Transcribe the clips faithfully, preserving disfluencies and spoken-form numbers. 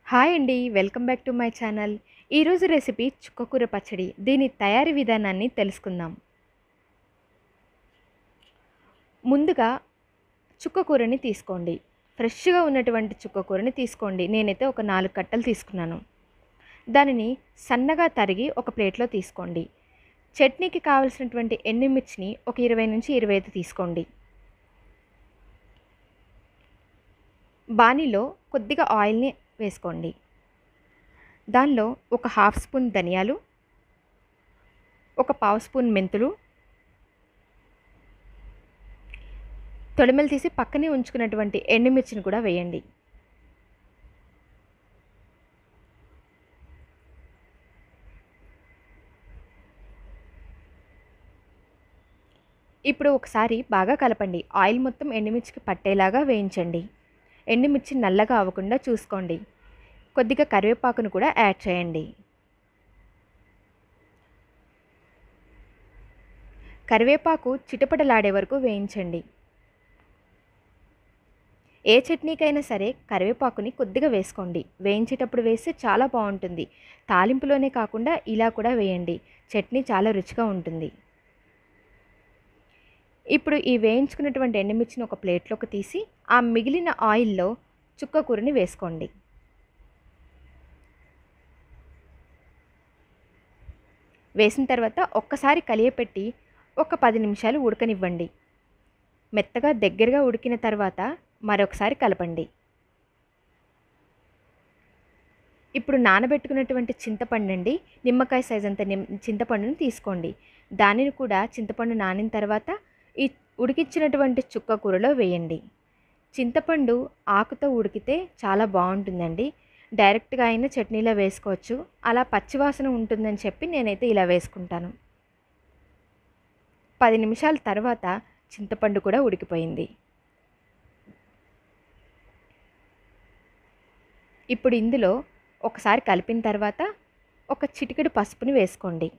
Hi అండి. Welcome back to my channel. ఈరోజు recipe చుక్కకూర పచ్చడి. దీని తయారీ విధానాన్ని తెలుసుకుందాం. ముందుగా చుక్కకూరని తీసుకోండి. ఫ్రెష్‌గా ఉన్నటువంటి చుక్కకూరని తీసుకోండి. నేనైతే ఒక నాలుగు కట్టలు తీసుకున్నాను. దానిని సన్నగా తరిగి ఒక ప్లేట్‌లో తీసుకోండి. చట్నీకి కావాల్సినటువంటి ఎండుమిర్చిని ఒక ఇరవై నుంచి ఇరవై ఐదు తీసుకోండి. బాణీలో కొద్దిగా ఆయిల్‌ని వేసుకోండి. దానిలో ఒక హాఫ్ స్పూన్ ధనియాలు, ఒక పావు స్పూన్ మెంతులు, తొడిమెలు తీసి పక్కనే ఉంచుకున్నటువంటి ఎండుమిర్చిని కూడా వేయండి. ఇప్పుడు ఒకసారి బాగా కలపండి. ఆయిల్ మొత్తం ఎండుమిర్చికి పట్టేలాగా వేయించండి. ఎండుమిర్చి నల్లగా అవ్వకుండా చూసుకోండి. కొద్దిగా కరివేపాకును కూడా యాడ్ చేయండి. కరివేపాకు చిటపటలాడే వరకు వేయించండి. ఏ చట్నీకైనా సరే కరివేపాకుని కొద్దిగా వేసుకోండి. వేయించేటప్పుడు వేస్తే చాలా బాగుంటుంది. తాలింపులోనే కాకుండా ఇలా కూడా వేయండి. చట్నీ చాలా రుచిగా ఉంటుంది. ఇప్పుడు ఈ వేయించుకున్నటువంటి ఎండుమిర్చిని ఒక ప్లేట్లోకి తీసి ఆ మిగిలిన ఆయిల్లో చుక్కకూరని వేసుకోండి. వేసిన తర్వాత ఒక్కసారి కలియపెట్టి ఒక పది నిమిషాలు ఉడకనివ్వండి. మెత్తగా దగ్గరగా ఉడికిన తర్వాత మరొకసారి కలపండి. ఇప్పుడు నానబెట్టుకున్నటువంటి చింతపండు అండి, నిమ్మకాయ సైజ్ అంత నిమ్ చింతపండుని తీసుకోండి. దానిని కూడా చింతపండు నానిన తర్వాత ఈ ఉడికించినటువంటి చుక్క కూరలో వేయండి. చింతపండు ఆకుతో ఉడికితే చాలా బాగుంటుందండి. డైరెక్ట్గా అయినా చట్నీలో వేసుకోవచ్చు. అలా పచ్చివాసన ఉంటుందని చెప్పి నేనైతే ఇలా వేసుకుంటాను. పది నిమిషాల తర్వాత చింతపండు కూడా ఉడికిపోయింది. ఇప్పుడు ఇందులో ఒకసారి కలిపిన తర్వాత ఒక చిటికెడు పసుపుని వేసుకోండి.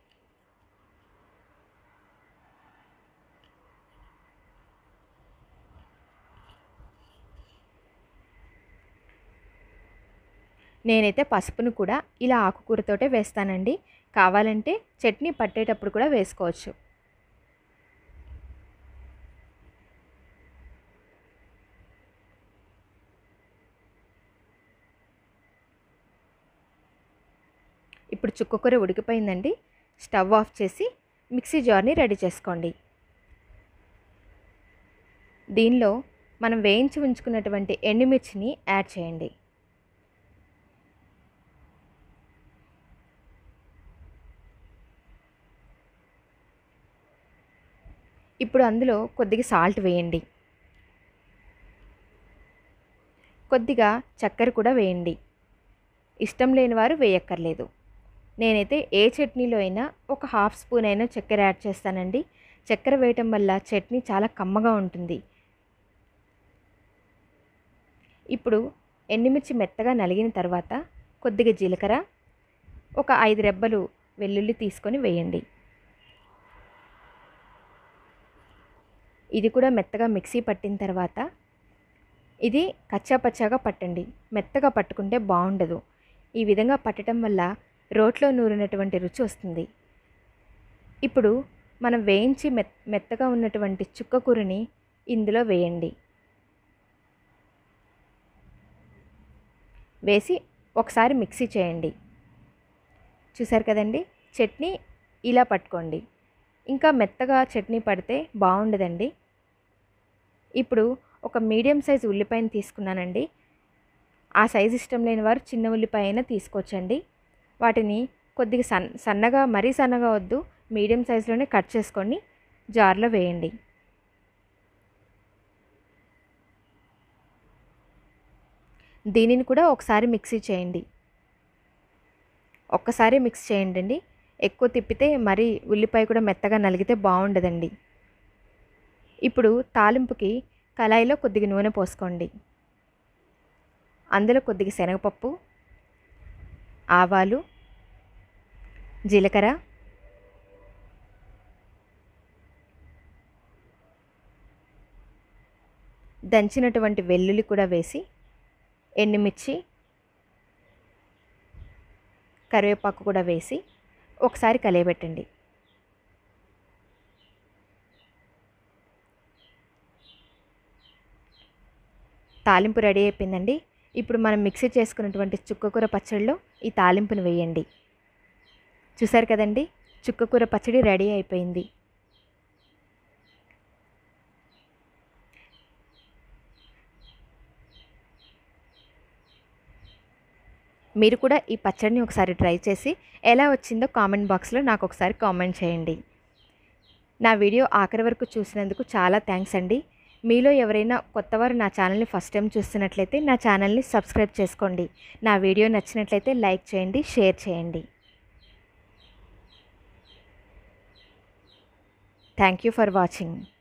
నేనైతే పసుపును కూడా ఇలా ఆకుకూరతోటే వేస్తానండి. కావాలంటే చట్నీ పట్టేటప్పుడు కూడా వేసుకోవచ్చు. ఇప్పుడు చుక్కకూర ఉడికిపోయిందండి. స్టవ్ ఆఫ్ చేసి మిక్సీ జార్ని రెడీ చేసుకోండి. దీనిలో మనం వేయించి ఉంచుకున్నటువంటి ఎండుమిర్చిని యాడ్ చేయండి. ఇప్పుడు అందులో కొద్దిగా సాల్ట్ వేయండి. కొద్దిగా చక్కెర కూడా వేయండి. ఇష్టం లేని వారు వేయక్కర్లేదు. నేనైతే ఏ చట్నీలో అయినా ఒక హాఫ్ స్పూన్ అయినా చక్కెర యాడ్ చేస్తానండి. చక్కెర వేయటం వల్ల చట్నీ చాలా కమ్మగా ఉంటుంది. ఇప్పుడు ఎండుమిర్చి మెత్తగా నలిగిన తర్వాత కొద్దిగా జీలకర్ర, ఒక ఐదు రెబ్బలు వెల్లుల్లి తీసుకొని వేయండి. ఇది కూడా మెత్తగా మిక్సీ పట్టిన తర్వాత ఇది కచ్చాపచ్చాగా పట్టండి. మెత్తగా పట్టుకుంటే బాగుండదు. ఈ విధంగా పట్టడం వల్ల రోట్లో నూరినటువంటి రుచి వస్తుంది. ఇప్పుడు మనం వేయించి మెత్ మెత్తగా ఉన్నటువంటి చుక్కకూరని ఇందులో వేయండి. వేసి ఒకసారి మిక్సీ చేయండి. చూసారు కదండి, చట్నీ ఇలా పట్టుకోండి. ఇంకా మెత్తగా చట్నీ పడితే బాగుండదండి. ఇప్పుడు ఒక మీడియం సైజు ఉల్లిపాయను తీసుకున్నానండి. ఆ సైజు ఇష్టం లేని వారు చిన్న ఉల్లిపాయ అయినా తీసుకోవచ్చండి. వాటిని కొద్దిగా సన్ సన్నగా మరీ సన్నగా వద్దు, మీడియం సైజులోనే కట్ చేసుకొని జార్లో వేయండి. దీనిని కూడా ఒకసారి మిక్సీ చేయండి. ఒక్కసారి మిక్స్ చేయండి అండి. ఎక్కువ తిప్పితే మరి ఉల్లిపాయ కూడా మెత్తగా నలిగితే బాగుండదండి. ఇప్పుడు తాలింపుకి కళాయిలో కొద్దిగా నూనె పోసుకోండి. అందులో కొద్దిగా శనగపప్పు, ఆవాలు, జీలకర్ర, దంచినటువంటి వెల్లుల్లి కూడా వేసి ఎండుమిర్చి, కరివేపాకు కూడా వేసి ఒకసారి కలియబెట్టండి. తాలింపు రెడీ అయిపోయిందండి. ఇప్పుడు మనం మిక్సీ చేసుకున్నటువంటి చుక్కకూర పచ్చడిలో ఈ తాలింపును వేయండి. చూసారు కదండి, చుక్కకూర పచ్చడి రెడీ అయిపోయింది. మీరు కూడా ఈ పచ్చడిని ఒకసారి ట్రై చేసి ఎలా వచ్చిందో కామెంట్ బాక్స్లో నాకు ఒకసారి కామెంట్ చేయండి. నా వీడియో ఆఖరి వరకు చూసినందుకు చాలా థ్యాంక్స్ అండి. మీలో ఎవరైనా కొత్తవారు నా ఛానల్ని ఫస్ట్ టైం చూస్తున్నట్లయితే నా ఛానల్ని సబ్స్క్రైబ్ చేసుకోండి. నా వీడియో నచ్చినట్లయితే లైక్ చేయండి, షేర్ చేయండి. Thank you for watching.